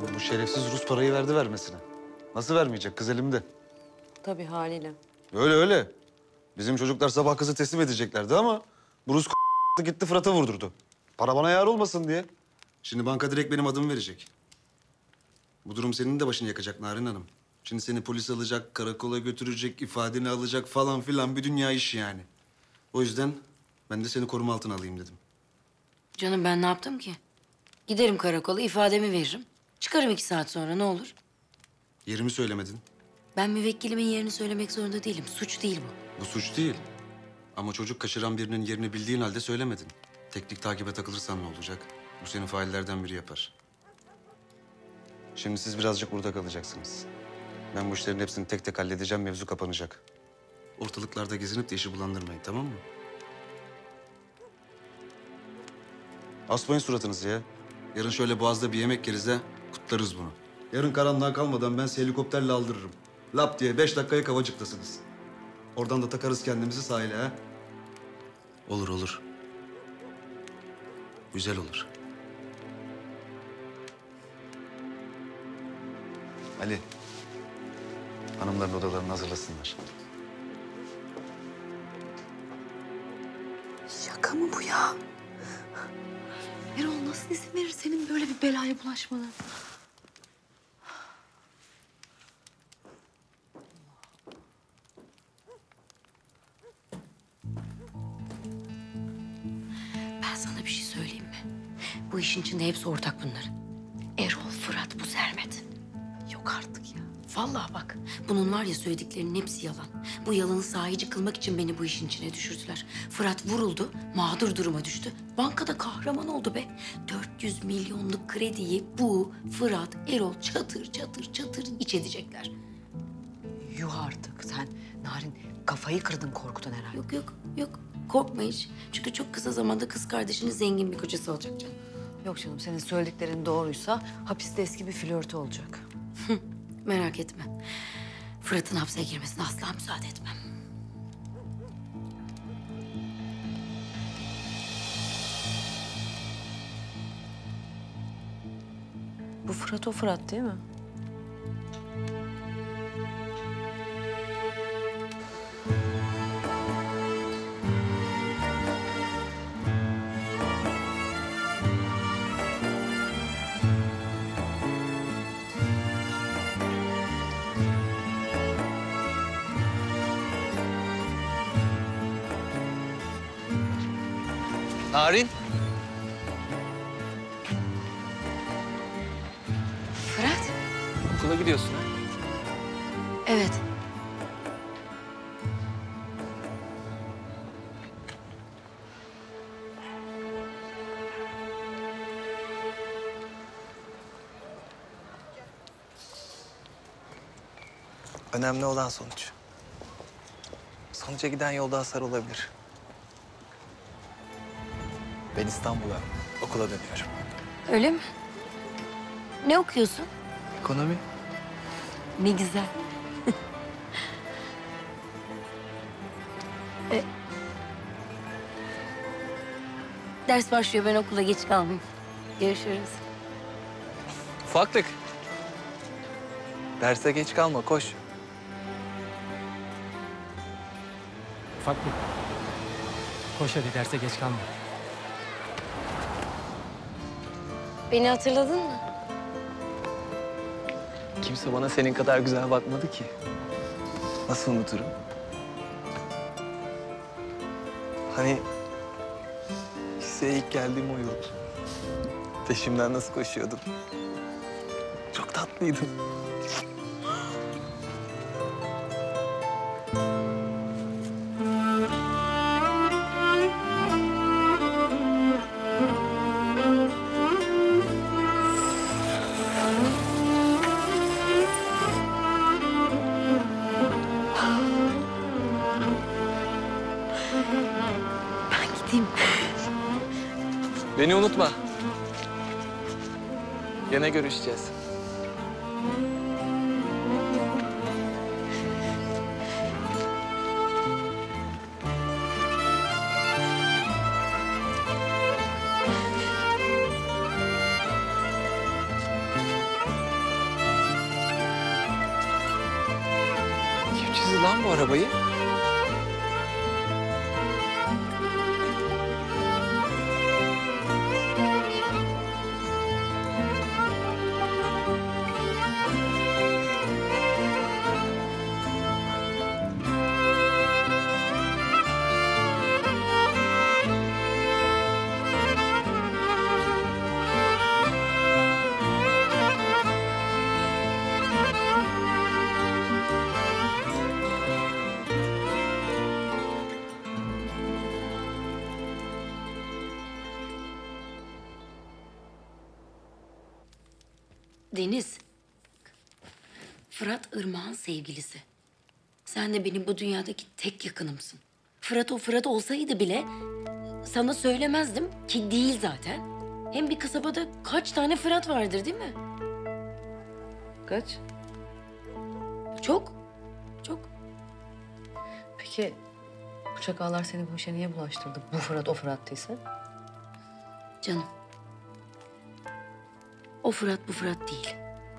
Şimdi bu şerefsiz Rus parayı verdi vermesine. Nasıl vermeyecek? Kız elimde. Tabii haliyle. Öyle öyle. Bizim çocuklar sabah kızı teslim edeceklerdi ama bu Rus gitti Fırat'a vurdurdu. Para bana yar olmasın diye. Şimdi banka direkt benim adımı verecek. Bu durum senin de başını yakacak Narin Hanım. Şimdi seni polis alacak, karakola götürecek, ifadeni alacak falan filan bir dünya iş yani. O yüzden ben de seni koruma altına alayım dedim. Canım ben ne yaptım ki? Giderim karakola, ifademi veririm. Çıkarım 2 saat sonra, ne olur? Yerimi söylemedin. Ben müvekkilimin yerini söylemek zorunda değilim. Suç değil bu. Bu suç değil. Ama çocuk kaçıran birinin yerini bildiğin halde söylemedin. Teknik takibe takılırsan ne olacak? Bu senin faillerden biri yapar. Şimdi siz birazcık burada kalacaksınız. Ben bu işlerin hepsini tek tek halledeceğim, mevzu kapanacak. Ortalıklarda gezinip de işi bulandırmayın, tamam mı? Asmayın suratınızı ya. Yarın şöyle Boğaz'da bir yemek yeriz ha, kutlarız bunu. Yarın karanlığa kalmadan ben sizi helikopterle aldırırım. Lap diye 5 dakikaya Kavacık'tasınız. Oradan da takarız kendimizi sahile ha. Olur olur. Güzel olur. Ali, hanımların odalarını hazırlasınlar. Şaka mı bu ya? Erol nasıl izin verir senin böyle bir belaya bulaşmana? Ben sana bir şey söyleyeyim mi? Bu işin içinde hepsi ortak bunların. Erol, Fırat, bu Sermet. Yok artık ya. Vallahi bak, bunun var ya söylediklerinin hepsi yalan. Bu yalanı sahici kılmak için beni bu işin içine düşürdüler. Fırat vuruldu, mağdur duruma düştü. Bankada kahraman oldu be. 400 milyonluk krediyi bu Fırat, Erol çatır çatır çatır iç edecekler. Yuh artık sen Narin kafayı kırdın korkudan herhalde. Yok yok yok, korkma hiç. Çünkü çok kısa zamanda kız kardeşinin zengin bir kocası olacak canım. Yok canım senin söylediklerin doğruysa hapiste eski bir flörtü olacak. Merak etme. Fırat'ın hapse girmesine asla müsaade etmem. Bu Fırat o Fırat değil mi? Narin. Fırat? Okula gidiyorsun ha? Evet. Önemli olan sonuç. Sonuca giden yolda hasar olabilir. Ben İstanbul'a okula dönüyorum. Öyle mi? Ne okuyorsun? Ekonomi. Ne güzel. Ders başlıyor, ben okula geç kalmayayım. Görüşürüz. Ufaklık. Derse geç kalma, koş. Ufaklık. Koş hadi derse geç kalma. Beni hatırladın mı? Kimse bana senin kadar güzel bakmadı ki. Nasıl unuturum? Hani liseye ilk geldiğim o yıl. Peşimden nasıl koşuyordun? Çok tatlıydın. Ben gideyim. Beni unutma. Gene görüşeceğiz. lan bu arabayı? Deniz. Fırat Irmak'ın sevgilisi. Sen de benim bu dünyadaki tek yakınımsın. Fırat o Fırat olsaydı bile sana söylemezdim ki değil zaten. Hem bir kasabada kaç tane Fırat vardır değil mi? Kaç? Çok. Çok. Peki bu çakallar seni bu işe niye bulaştırdı? Bu Fırat o Fırat değilse? Canım. O Fırat bu Fırat değil.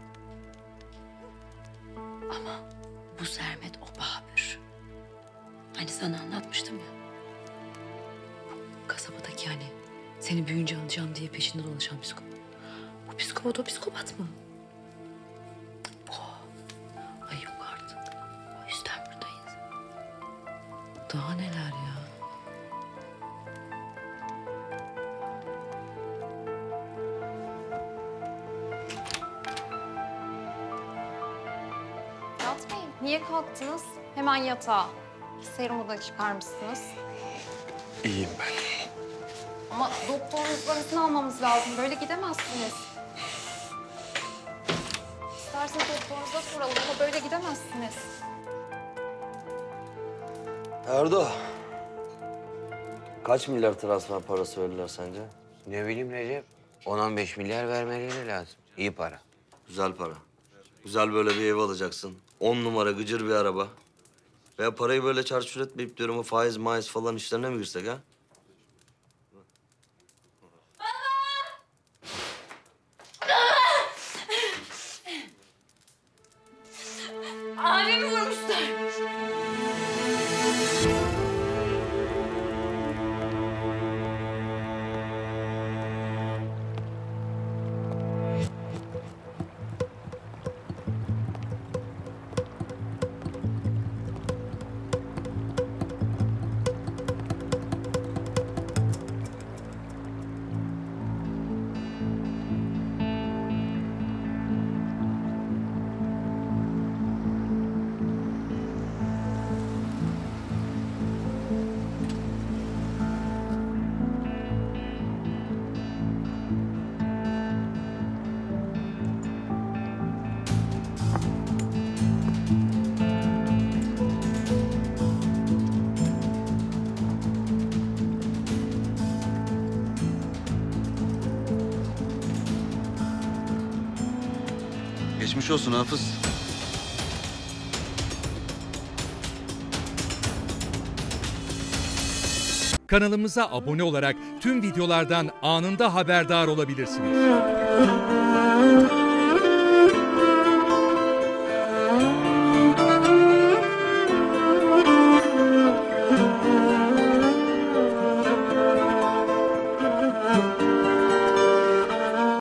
Ama bu Sermet o Babür. Hani sana anlatmıştım ya. Kasabadaki hani seni büyüyünce alacağım diye peşinde dolaşan psikopat. Bu psikopat o psikopat mı? Bu. Ay yok artık. O yüzden buradayız. Daha neler ya? Murat Bey, niye kalktınız? Hemen yatağa. Serumu da çıkarmışsınız. İyiyim ben. Ama doktorunuzdan izin almamız lazım. Böyle gidemezsiniz. İsterseniz doktorunuza soralım ama böyle gidemezsiniz. Erdo. Kaç milyar transfer parası verirler sence? Ne bileyim Recep, 10-15 milyar vermeleri lazım. İyi para. Güzel para. Güzel böyle bir ev alacaksın. 10 numara gıcır bir araba. Veya parayı böyle çarçur etmeyip diyorum o faiz maiz falan işlerine mi girsek ha? Abimi vurmuşlar. Geçmiş olsun Hafız. Kanalımıza abone olarak tüm videolardan anında haberdar olabilirsiniz.